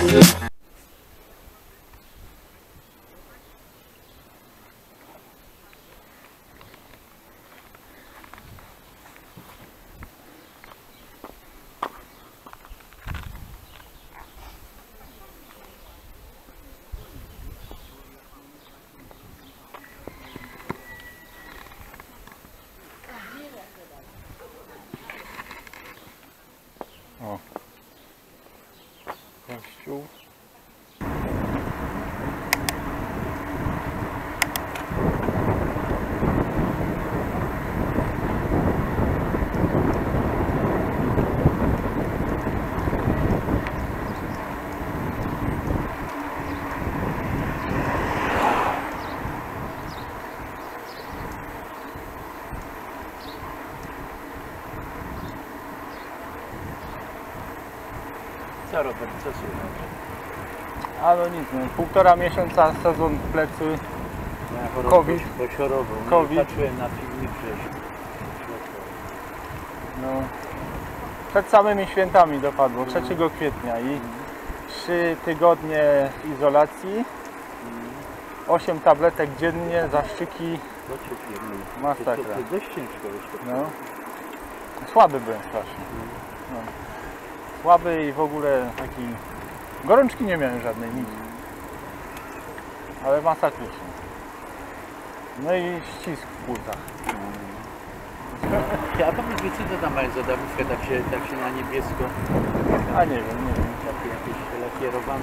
O, kościół. Co Robert, co słychać? A no nic, no, 1,5 miesiąca sezon w plecy. Ja COVID. Chorował. COVID. Patrzyłem na filmik, że... No, przed samymi świętami dopadło, 3 kwietnia i 3 tygodnie w izolacji, 8 tabletek dziennie, zaszczyki, masakra. To dość ciężko już. No. Słaby byłem strasznie. No. Słaby i w ogóle taki... Gorączki nie miałem żadnej, nic. Ale masakrycznie. No i ścisk w płucach. A powiedz mi, co to tam mają za dawówkę, tak się na niebiesko? A nie wiem, nie wiem. Takie jakieś lakierowane.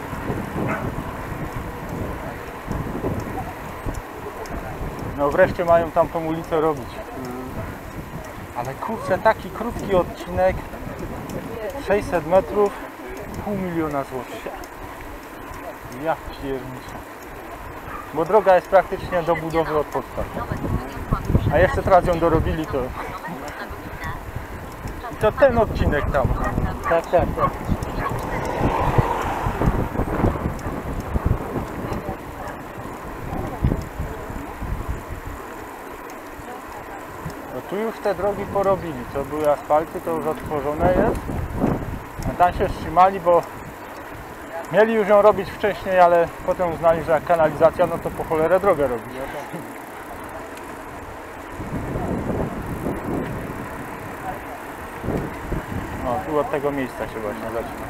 No wreszcie mają tam tą ulicę robić. Ale kurczę, taki krótki odcinek, 600 metrów, 500 000 złotych. Ja pierniczę. Bo droga jest praktycznie do budowy od podstaw. A jeszcze teraz ją dorobili, to... To ten odcinek tam. Tak. No tu już te drogi porobili, co były asfalty, to już odtworzone jest. A tam się wstrzymali, bo mieli już ją robić wcześniej, ale potem uznali, że jak kanalizacja, no to po cholerę drogę robić. No tu od tego miejsca się właśnie zaczyna.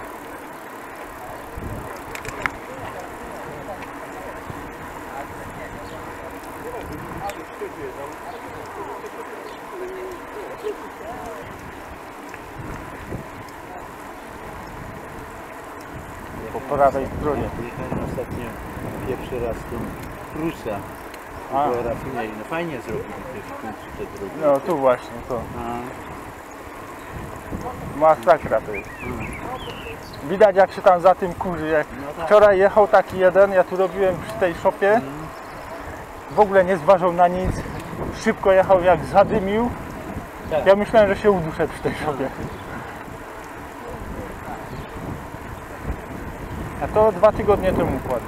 Po prawej stronie. Jechałem ostatnio pierwszy raz tą Prusa do rafinerii. No fajnie zrobili też w końcu te drogi. No tu właśnie, to. Masakra to jest. Widać jak się tam za tym kurzy. Jak wczoraj jechał taki jeden, ja tu robiłem przy tej szopie. W ogóle nie zważał na nic. Szybko jechał, jak zadymił. Tak. Ja myślałem, że się uduszę przy tej szopie. A to 2 tygodnie temu kładł.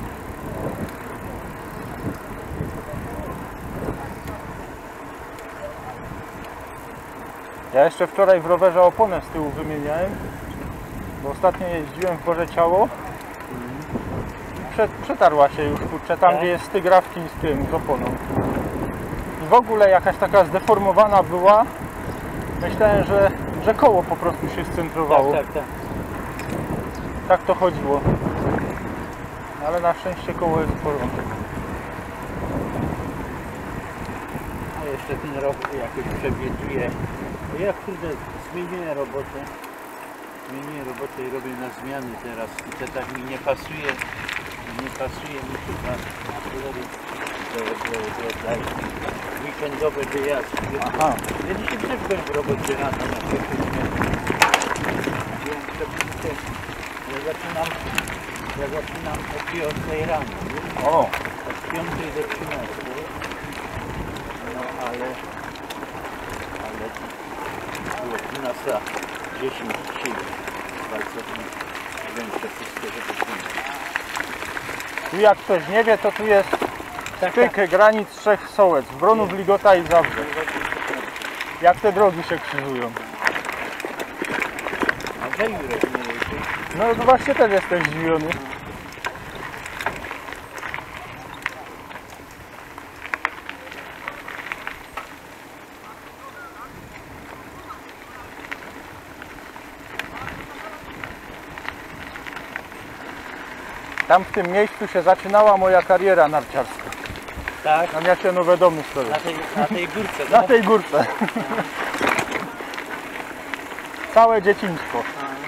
Ja jeszcze wczoraj w rowerze oponę z tyłu wymieniałem, bo ostatnio jeździłem w Boże Ciało i przetarła się już, kurczę, tam gdzie jest styk rafki z tym, z oponą. I w ogóle jakaś taka zdeformowana była. Myślałem, że koło po prostu się scentrowało. Tak. Tak to chodziło. Ale na szczęście koło jest w porządku. A jeszcze ten rok jakoś przewiedzuje. Ja kurde zmieniłem robotę i robię na zmiany teraz i to tak mi nie pasuje mi chyba do weekendowy wyjazd. Aha. Ja dzisiaj też byłem w robocie rano na przykład. Ja zaczynam o 5 rano. O! Od 5 do 13. No ale było 12:10 sił. Bardzo większe wszystko, żeby skończyć. Tu jak ktoś nie wie, to tu jest styk granic 3 sołec. Bronów, Ligota i Zabrze. Jak te drogi się krzyżują. A weź Jurek, nie No właśnie też jesteś zdziwiony. Tam w tym miejscu się zaczynała moja kariera narciarska. Tak? Na Jasienowe Domy stoję. Na tej górce. Na tej górce. Całe dzieciństwo.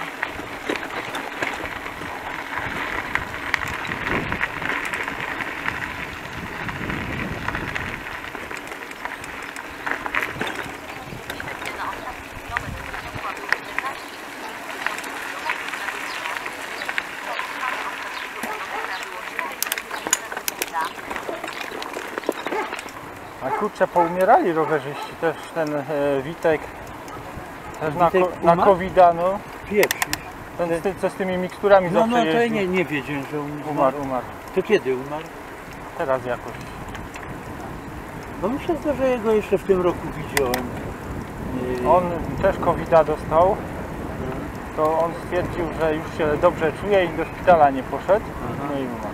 A kurczę, poumierali rowerzyści, też ten Witek, też Witek na umarł? COVID-a, no. Pieprzysz. Ten co z tymi miksturami No, zawsze no to ja jeździł. nie wiedziałem, że umarł. Umarł. To kiedy umarł? Teraz jakoś. No myślę, że jego jeszcze w tym roku widziałem. On też COVID-a dostał. To on stwierdził, że już się dobrze czuje i do szpitala nie poszedł. No i umarł.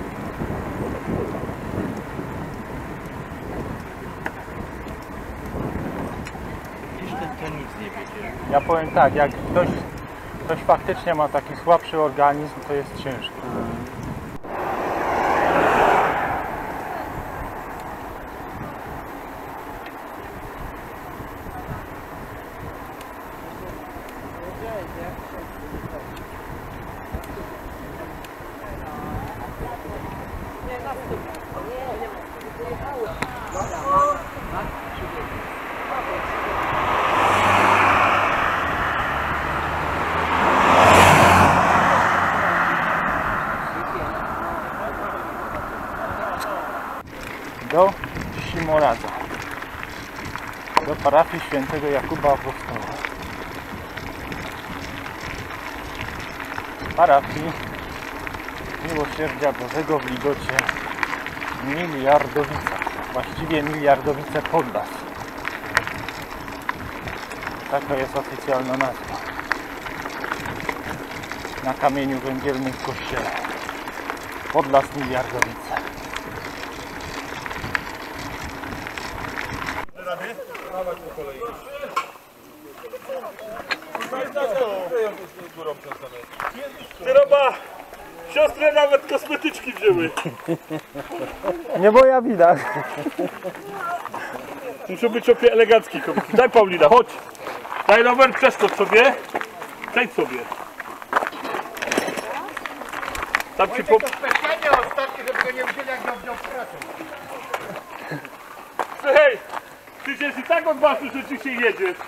Dziś ten nic nie wiedział. Ja powiem tak, jak ktoś faktycznie ma taki słabszy organizm, to jest ciężko. Do Simoradza, do parafii świętego Jakuba Apostoła, parafii Miłosierdzia Bożego w Ligocie Miliardowica, właściwie Miliardowice Podlas. Taka jest oficjalna nazwa. Na kamieniu węgielnym w kościele. Podlas Miliardowice. Chyba siostry nawet kosmetyczki wzięły. Nie moja wina. Muszą być opie elegancki kobiety. Daj Paulina, chodź. Daj Robert, przeskocz sobie. Przejdź sobie. Tam ci po... Specjalnie ostatni, żeby go nie wzięli, jak wziął pracę. Hej, ty się i tak odważysz, że ty się jedziesz.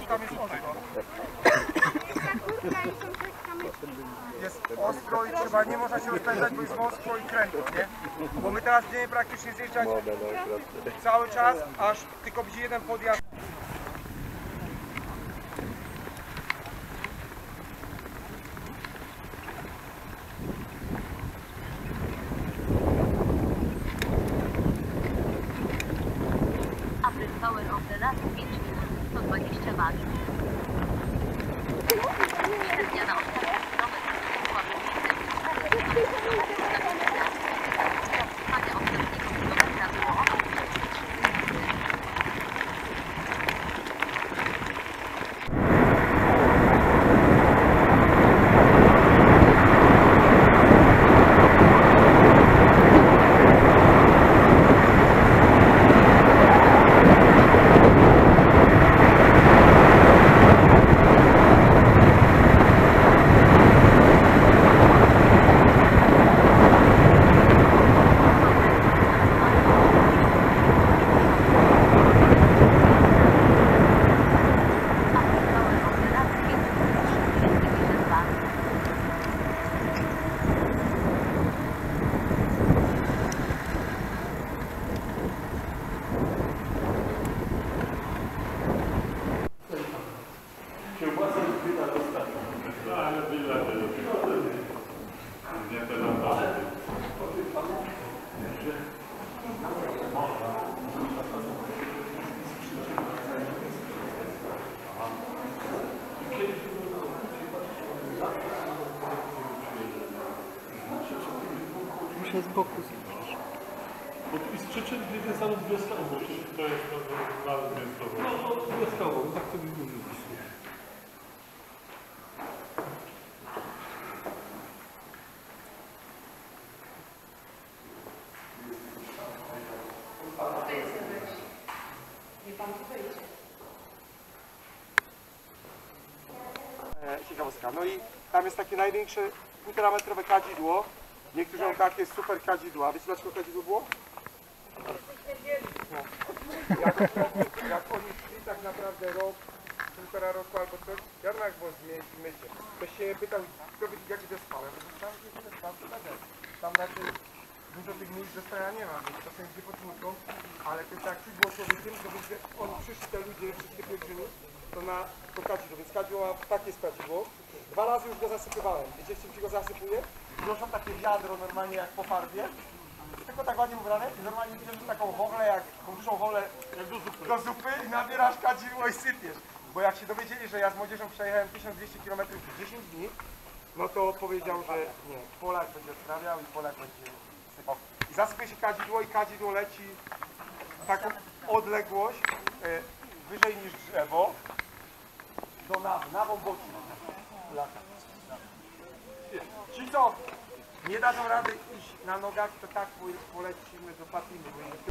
tam jest ostro. Jest ostro i trzeba, nie można się rozpędzać, bo jest ostro i kręto, nie? Bo my teraz będziemy praktycznie zjeżdżać cały czas, aż tylko będzie jeden podjazd. April Power of the last 5 minut 120 mat. Średnia na ostatni kilometr była różnicę 4,4 Zatrzymanie ostatniego kilometra było 8,3 minuty. Muszę z boku. I z przyczyn jeden stanów wioskowo, to jest bardzo wioskowo. No, wioskowo, tak to mi dużo. Ciekawostka. No i tam jest takie największe 1,5 metrowe kadzidło. Niektórzy mają takie super kadzidła. Wiecie dlaczego kadzidło było? No. Jak oni szli tak naprawdę rok, 1,5 roku albo coś, wiadomo jak było z myciem. Ktoś się pytał, kto wie jaki to jest spał. Ja mówię, tam jest ten spał, tam znaczy dużo tych miejsc do spania nie ma, więc czasem gdzie poczynką, ale to jak coś było człowiekiem, to by oni przyszli te ludzie, wszystkie pielgrzymy, to na to kadzidło, więc kadzidło ma takie kadzidło. 2 razy już go zasypywałem. Wiecie, czym się go zasypuje? Wnoszą takie wiadro normalnie jak po farbie. Tylko tak ładnie ubrane i normalnie bierzesz taką wowlę, jak dużą wowlę do zupy i nabierasz kadzidło i sypiesz. Bo jak się dowiedzieli, że ja z młodzieżą przejechałem 1200 km w 10 dni, no to powiedział, że nie, Polak będzie odprawiał i Polak będzie sypał. I zasypie się kadzidło i kadzidło leci taką odległość wyżej niż drzewo do nawy, nawą boczną lata. Ci co nie dadzą rady iść na nogach, to tak polecimy do Patiny.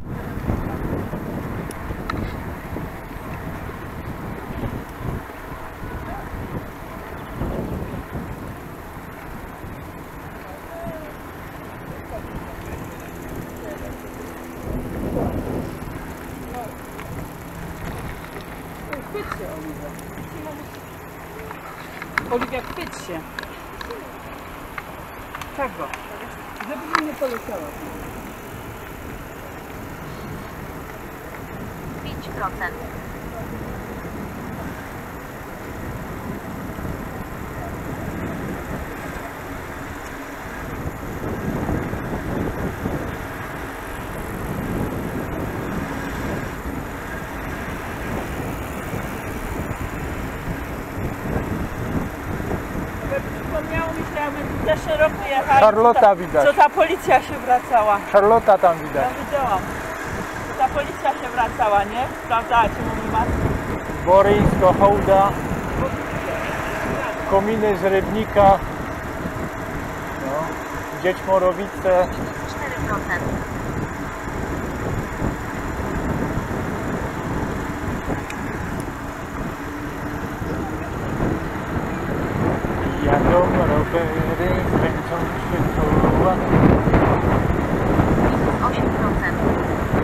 Oliwia, chwyć się. Czego? Żeby nie poleciała. 5%. Przypomniało mi się, jakby za szeroko jechali. Charlotta widać. Co ta policja się wracała. Charlotta tam widać. Ja widziałam. Ta policja się wracała, nie? Sprawdzała, czy mówi maskę. Boryńsko, Hołda, kominy z Rybnika, no, Dziećmorowice. 4%. Jadą rowery, kręcą się koła. 8%.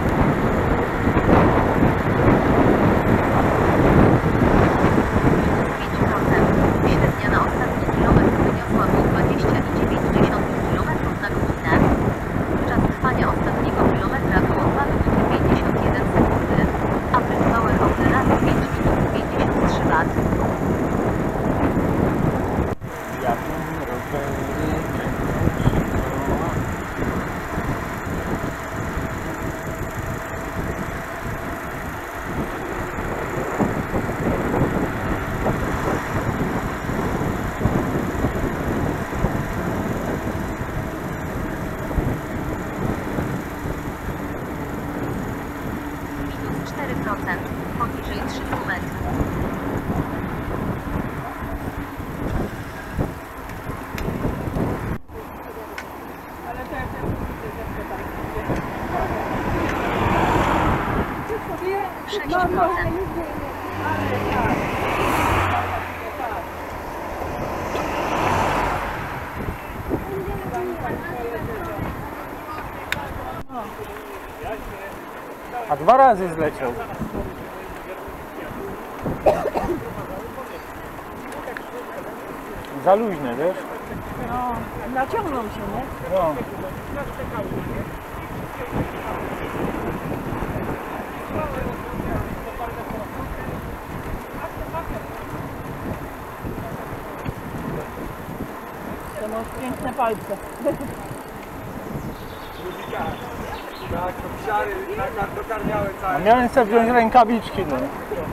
A 2 razy zleciał. Za luźne, wiesz? No, naciągną się, nie? No. To masz piękne palce. Tak, to psiary dokarmiały A całe. miałem sobie wziąć rękawiczki, no.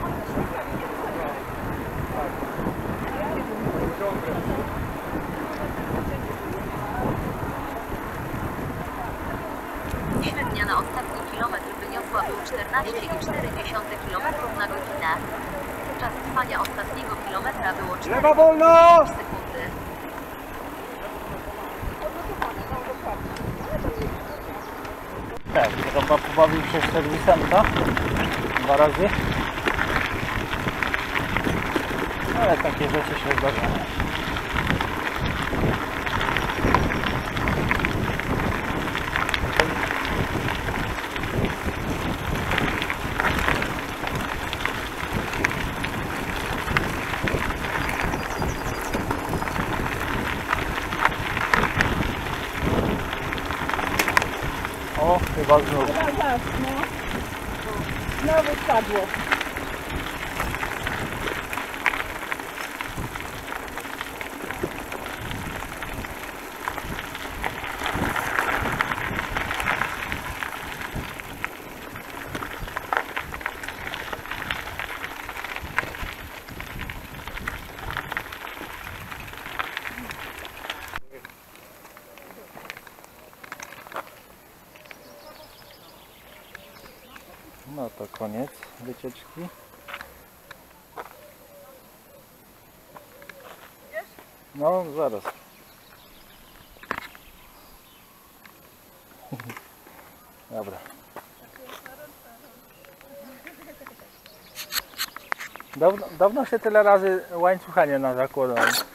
Średnia na ostatni kilometr wyniosła 14,4 km na godzinę. Czas trwania ostatniego kilometra było 4 Lewa wolno! sekundy. Tak, chyba pobawił się z serwisanta 2 razy. Ale takie rzeczy się zdarzają. O, chyba znowu. Zaraz, no. Znowu spadło. No to koniec wycieczki. No, zaraz. Dobra. Dawno się tyle razy łańcucha nie zakładałem.